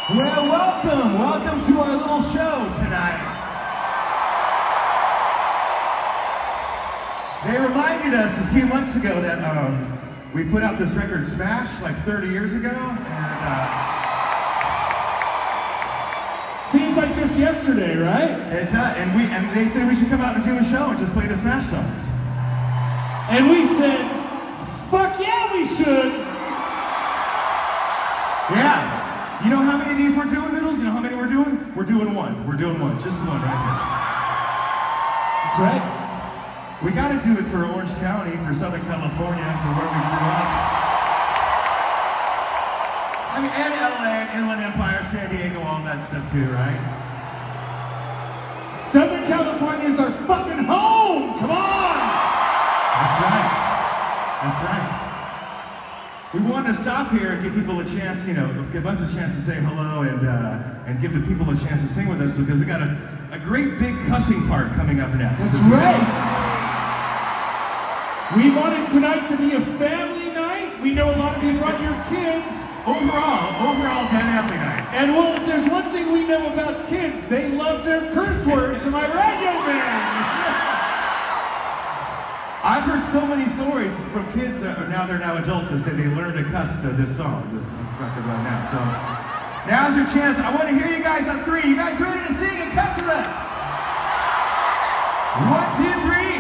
Well, welcome to our little show tonight. They reminded us a few months ago that we put out this record Smash like 30 years ago, and seems like just yesterday, right? it does. And they said we should come out and do a show and just play the Smash songs. And we said, fuck yeah, we should. Yeah. You know how many of these we're doing, Noodles? You know how many we're doing? We're doing one. We're doing one. Just one right here. That's right. We got to do it for Orange County, for Southern California, for where we grew up. I mean, and LA, Inland Empire, San Diego, all that stuff too, right? Southern California is our fucking home. Come on. That's right. That's right. We wanted to stop here and give people a chance, give us a chance to say hello and give the people a chance to sing with us, because we got a great big cussing part coming up next. That's right. We wanted tonight to be a family night. We know a lot of you brought your kids. Overall, it's a family night. And well, if there's one thing we know about kids, they love their curse words. Am I right, young man? I've heard so many stories from kids that are now adults that say they learned to cuss to this song, this record right now. So now's your chance. I want to hear you guys on 3. You guys ready to sing and cuss with us? 1, 2, 3.